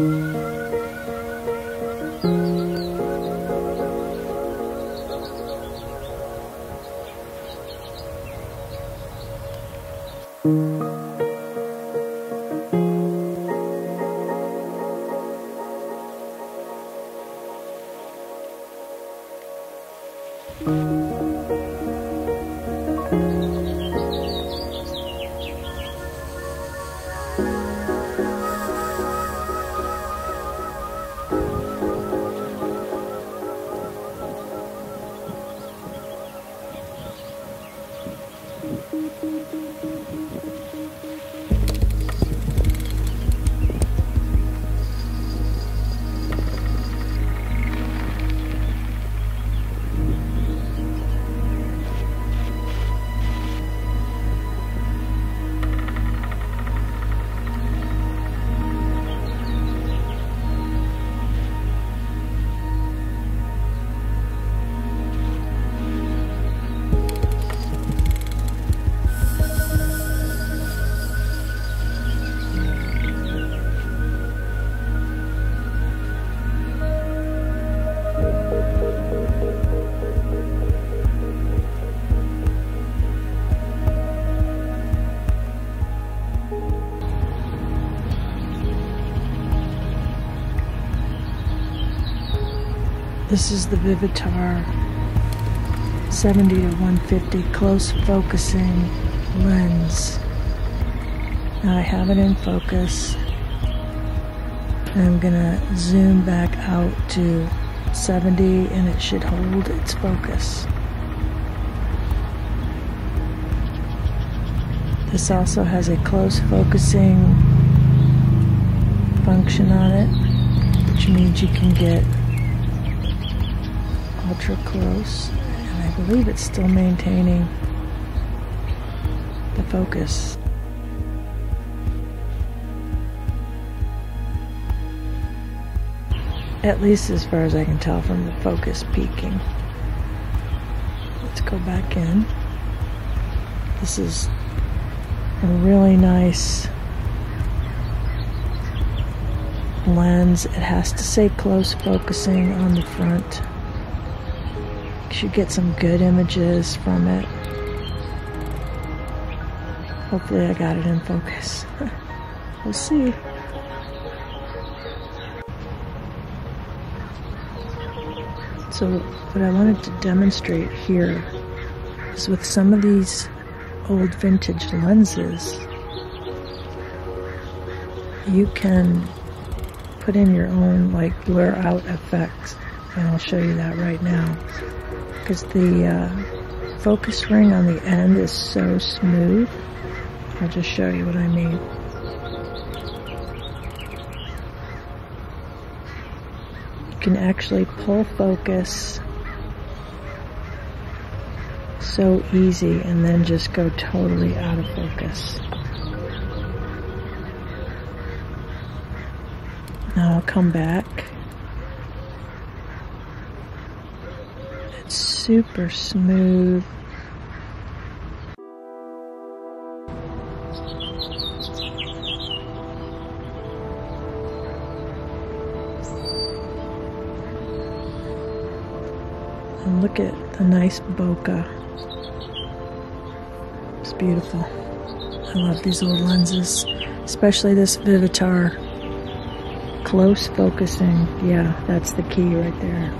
This is the Vivitar 70 to 150 close focusing lens. Now I have it in focus. And I'm gonna zoom back out to 70 and it should hold its focus. This also has a close focusing function on it, which means you can get ultra close, and I believe it's still maintaining the focus. At least as far as I can tell from the focus peaking. Let's go back in. This is a really nice lens. It has to say close focusing on the front. You should get some good images from it. Hopefully I got it in focus. We'll see. So what I wanted to demonstrate here is with some of these old vintage lenses, you can put in your own like blur out effect, and I'll show you that right now. Because the focus ring on the end is so smooth. I'll just show you what I mean. You can actually pull focus so easy and then just go totally out of focus. Now I'll come back. It's super smooth. And look at the nice bokeh. It's beautiful. I love these old lenses, especially this Vivitar. Close focusing, yeah, that's the key right there.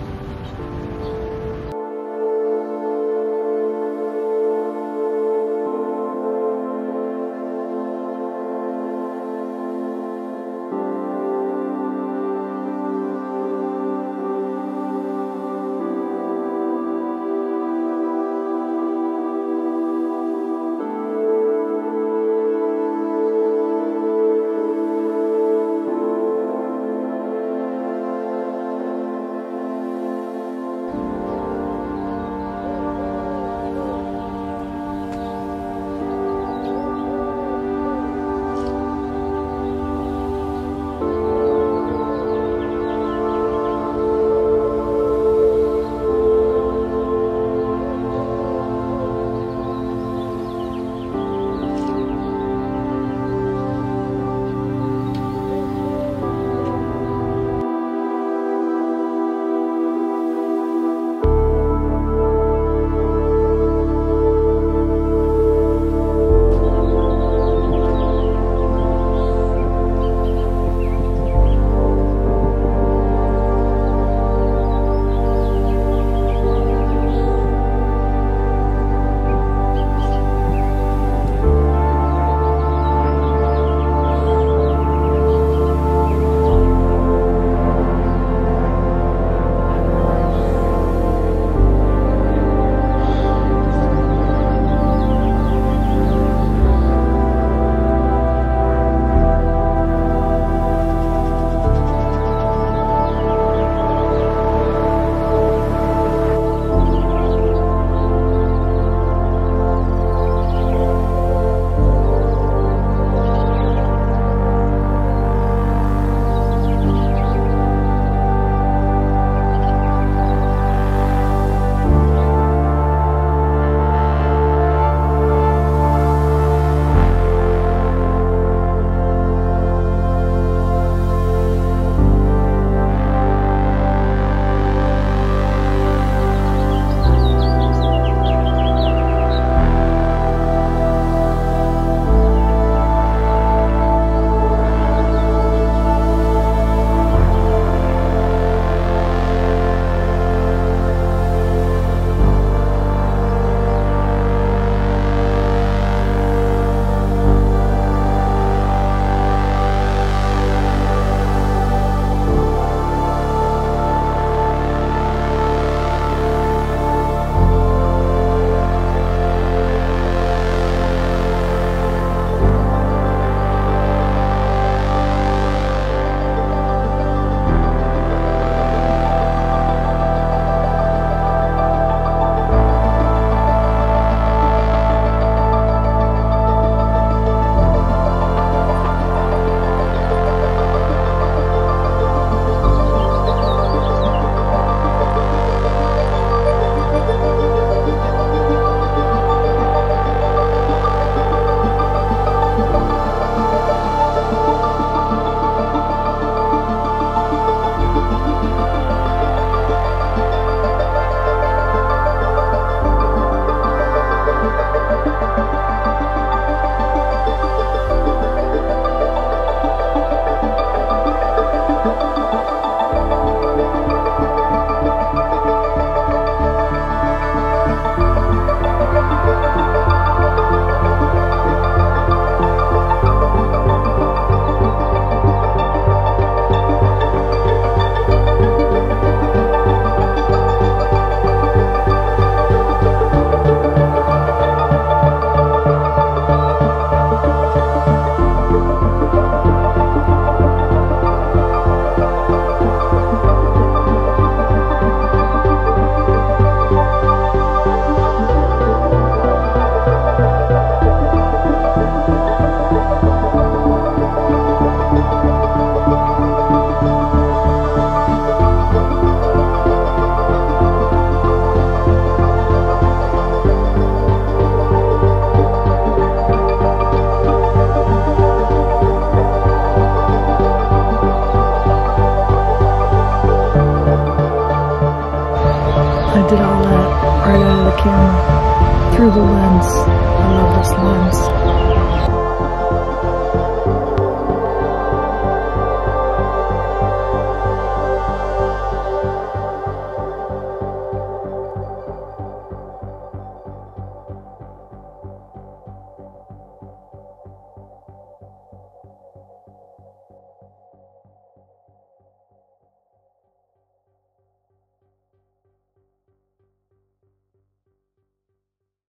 camera through the lens. I love this lens.